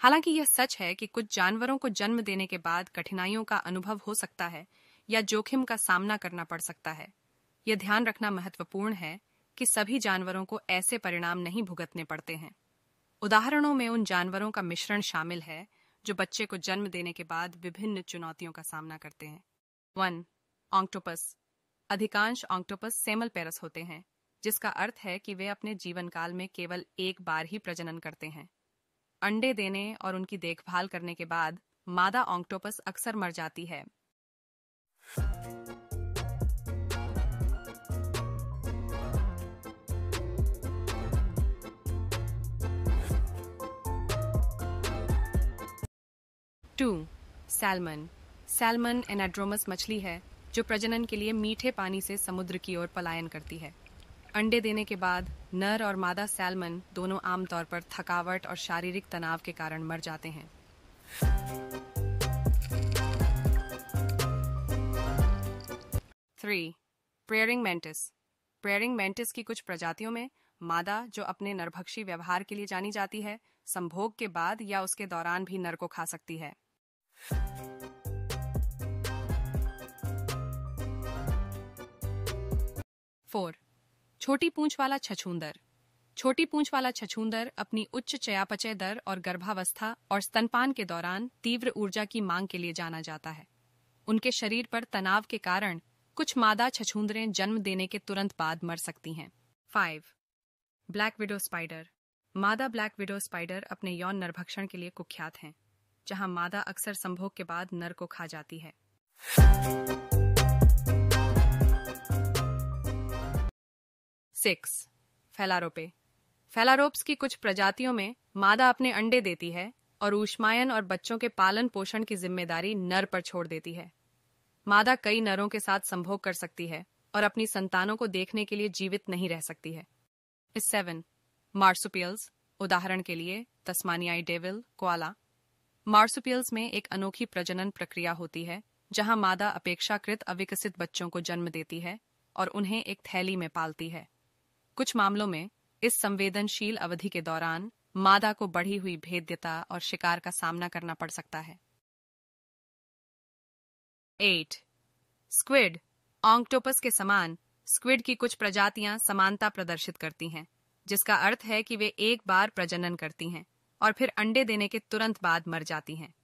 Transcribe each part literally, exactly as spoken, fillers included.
हालांकि यह सच है कि कुछ जानवरों को जन्म देने के बाद कठिनाइयों का अनुभव हो सकता है या जोखिम का सामना करना पड़ सकता है। यह ध्यान रखना महत्वपूर्ण है कि सभी जानवरों को ऐसे परिणाम नहीं भुगतने पड़ते हैं। उदाहरणों में उन जानवरों का मिश्रण शामिल है जो बच्चे को जन्म देने के बाद विभिन्न चुनौतियों का सामना करते हैं। One, octopus. अधिकांश ऑक्टोपस सेमल पेरस होते हैं, जिसका अर्थ है कि वे अपने जीवन काल में केवल एक बार ही प्रजनन करते हैं। अंडे देने और उनकी देखभाल करने के बाद मादा ऑक्टोपस अक्सर मर जाती है। To, salmon. सैल्मन एनाड्रोमस मछली है जो प्रजनन के लिए मीठे पानी से समुद्र की ओर पलायन करती है। अंडे देने के बाद नर और मादा सैल्मन दोनों आमतौर पर थकावट और शारीरिक तनाव के कारण मर जाते हैं। Three, praying mantis. Praying mantis की कुछ प्रजातियों में मादा, जो अपने नरभक्षी व्यवहार के लिए जानी जाती है, संभोग के बाद या उसके दौरान भी नर को खा सकती है। फोर, छोटी पूंछ वाला छछूंदर। छोटी पूंछ वाला छछूंदर अपनी उच्च चयापचय दर और गर्भावस्था और स्तनपान के दौरान तीव्र ऊर्जा की मांग के लिए जाना जाता है। उनके शरीर पर तनाव के कारण कुछ मादा छछूंदरें जन्म देने के तुरंत बाद मर सकती हैं। Five, black widow spider. मादा ब्लैक विडो स्पाइडर अपने यौन नरभक्षण के लिए कुख्यात हैं, जहां मादा अक्सर संभोग के बाद नर को खा जाती है। सिक्स, फैलारोपे। फैलारोप्स की कुछ प्रजातियों में मादा अपने अंडे देती है और ऊष्मायन और बच्चों के पालन पोषण की जिम्मेदारी नर पर छोड़ देती है। मादा कई नरों के साथ संभोग कर सकती है और अपनी संतानों को देखने के लिए जीवित नहीं रह सकती है। Seven, marsupials. उदाहरण के लिए तस्मानियाई डेविल, कोआला। मार्सुपियल्स में एक अनोखी प्रजनन प्रक्रिया होती है जहां मादा अपेक्षाकृत अविकसित बच्चों को जन्म देती है और उन्हें एक थैली में पालती है। कुछ मामलों में इस संवेदनशील अवधि के दौरान मादा को बढ़ी हुई भेद्यता और शिकार का सामना करना पड़ सकता है। Eight, squid. ऑक्टोपस के समान स्क्विड की कुछ प्रजातियां समानता प्रदर्शित करती हैं, जिसका अर्थ है कि वे एक बार प्रजनन करती हैं और फिर अंडे देने के तुरंत बाद मर जाती हैं।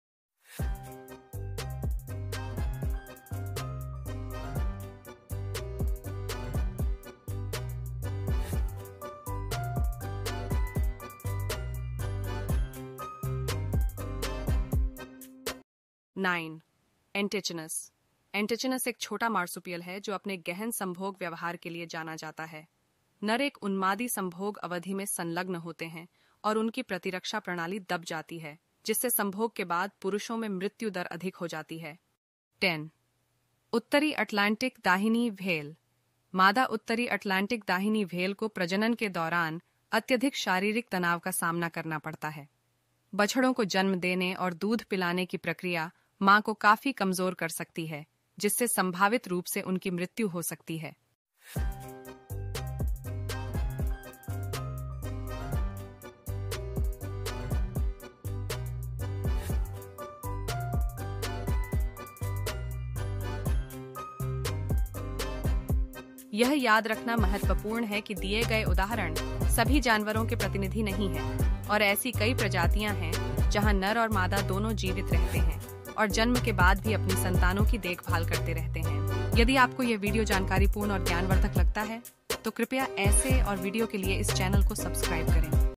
नाइन, एंटिचिनस। एंटिचिनस एक छोटा मार्सुपियल है जो अपने गहन संभोग व्यवहार के लिए जाना जाता है। नर एक उन्मादी संभोग अवधि में संलग्न होते हैं और उनकी प्रतिरक्षा प्रणाली दब जाती है, जिससे संभोग के बाद पुरुषों में मृत्यु दर अधिक हो जाती है। टेन, उत्तरी अटलांटिक दाहिनी व्हेल। मादा उत्तरी अटलांटिक दाहिनी व्हेल को प्रजनन के दौरान अत्यधिक शारीरिक तनाव का सामना करना पड़ता है। बछड़ों को जन्म देने और दूध पिलाने की प्रक्रिया मां को काफी कमजोर कर सकती है, जिससे संभावित रूप से उनकी मृत्यु हो सकती है। यह याद रखना महत्वपूर्ण है कि दिए गए उदाहरण सभी जानवरों के प्रतिनिधि नहीं हैं और ऐसी कई प्रजातियां हैं जहां नर और मादा दोनों जीवित रहते हैं और जन्म के बाद भी अपनी संतानों की देखभाल करते रहते हैं। यदि आपको यह वीडियो जानकारीपूर्ण और ज्ञानवर्धक लगता है तो कृपया ऐसे और वीडियो के लिए इस चैनल को सब्सक्राइब करें।